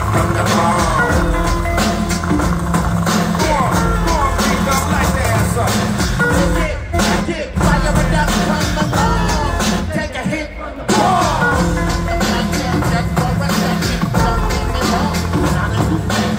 from the Bong. Go on, beat up, light the ass up. Get fired up from the Bong. Take a hit from the Bong. Just for a second, don't get me wrong. Not a new thing.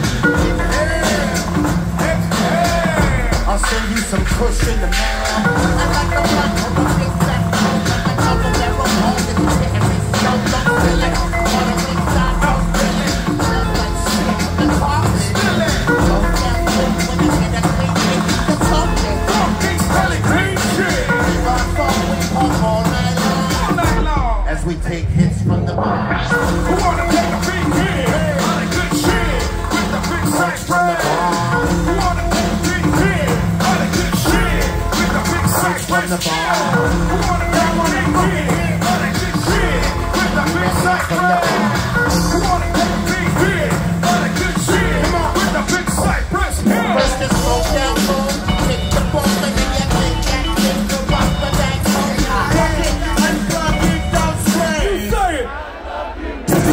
I'll send you some push in the mail. I like the one from the big fat home. Like a double barrel home. If you hit me, don't feel it. On a big side, don't feel it. Smells like shit from the carpet. Still it. Don't get quick when you get a clean shit. The talking. Talking, smelling clean shit. We run phone, we pump all night long. All night long. As we take hits from the bar. Who wanna take a big hit? On a good shit. With the big Cypress from the bar. Who wanna take a big hit? On a good shit. With the big Cypress from the bar. Who wanna take a big hit? On a good shit. With the big Cypress from the bar. Who wanna take a big hit? On a good shit. With the big Cypress Hill. First this roll down low. Hit the ball and then you take that hit. The rock the back home. Rock it, unplug it, don't sway. You say it. Never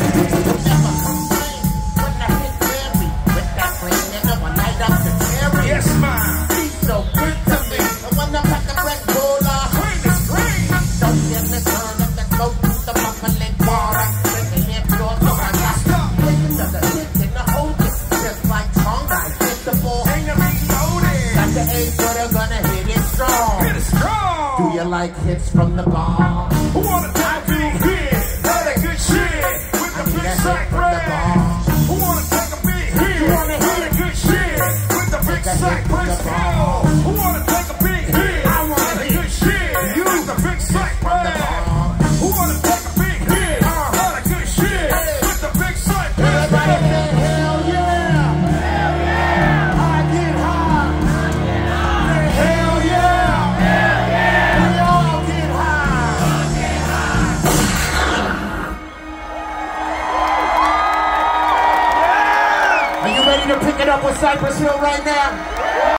complain when the hit vary. With that green nigga, one light up the cherry. Yes, ma'am. He's so good to me. And when I'm at the Red Bull, green is green. Don't get me turned up and go through the bubbling water. Bring the hip door so I got stuck. Listen to the hit and the hold it. Just like Bong, I hit the ball. Ain't a reloaded. Got the A-footer, gonna hit it strong. Hit it strong. Do you like hits from the Bong? Who wanna take a big hit? That a good shit. With the big Cypress. Who wanna take a big hit? You wanna hit a good shit? With the big Cypress Hill. Who wanna take a big hit? I want a good shit. You with the big Cypress. Who wanna take a big hit? Not a good shit. With the big Cypress. Everybody say hell yeah. Hell yeah. I get high. Hell yeah. Hell yeah. We all get high. Are you ready to pick it up with Cypress Hill right now?